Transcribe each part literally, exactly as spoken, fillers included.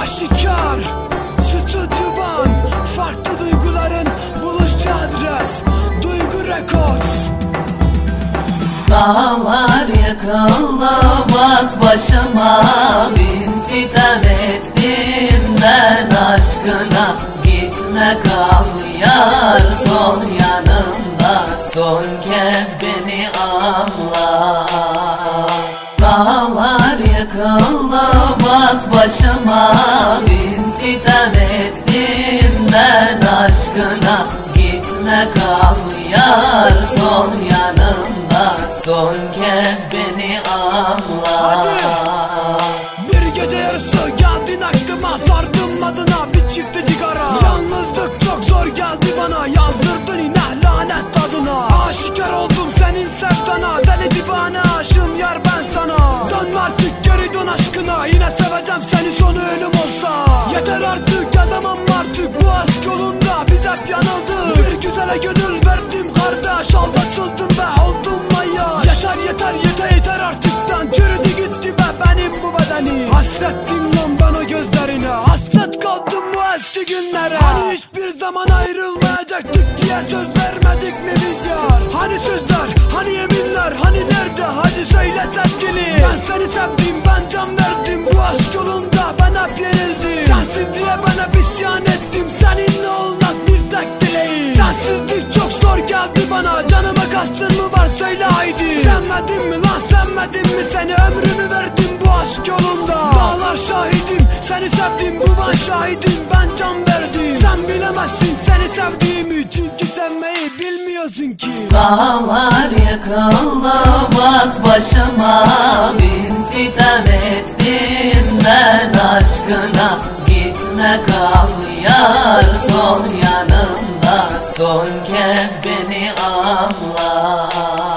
Aşikar Stüdyovan, farklı duyguların buluştuğu adres Duygu Records. Dağlar yıkıldı bak başıma, bin sitem ettim ben aşkına. Gitme kal yar, sol yanımda, son kez beni anla. Dağlar yıkıldı bak başıma, bin sitem ettim ben aşkına. Gitme kal yar, sol yanımda, son kez beni anla. Hadi. Bir gece yarısı geldin aklıma, sardım adına bir çifte cigara. Yalnızlık çok zor geldi bana, yazdırdın yine lanet tadına. Aşikar oldum senin sevdana, deli divane aşığım yar ben sana. Dön artık geri dön aşkına, yine seveceğim seni sonu ölüm olsa. Yeter artık yazamam artık bu aşk yolunda, biz hep yanıldık. Bir güzele gönül verdim kardeş, aldatıldım be oldum maya. Yeter yeter yeter yeter artıktan, çürüdü gitti be benim bu bedeni. Hasrettim lan ben o gözlerine, hasret kaldım bu eski günlere. Hani hiçbir zaman ayrılmayacaktık diye söz vermedik mi biz yar? Hani sözler, hani yeminler, hani nerede? Hadi söyle sevgili. Ben seni sevdim, ben can verdim bu aşk yolunda, ben hep yenildim. Sensiz diye ben hep isyan ettim, seninle olmak bir tek dileğim. Sensizlik çok zor geldi bana, canıma kastın mı var söyle haydi. Sevmedim mi lan sevmedim mi seni, ömrümü verdim bu aşk yolunda. Dağlar şahidim, seni sevdim bu ben şahidim, ben can verdim. Sen bilemezsin seni sevdiğimi, çünkü sevmeyi bilmiyorsun ki. Dağlar yıkıldı bak başıma, bin sitem ettim ben aşkına. Gitme kal yar, sol yanımda, son kez beni anla.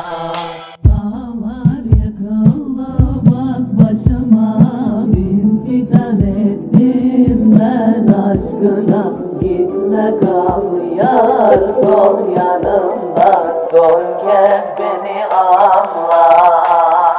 Dağlar yıkıldı bak başıma, bin sitem ettim ben aşkına. Gitme kal yar, sol yanımda, son kez beni anla.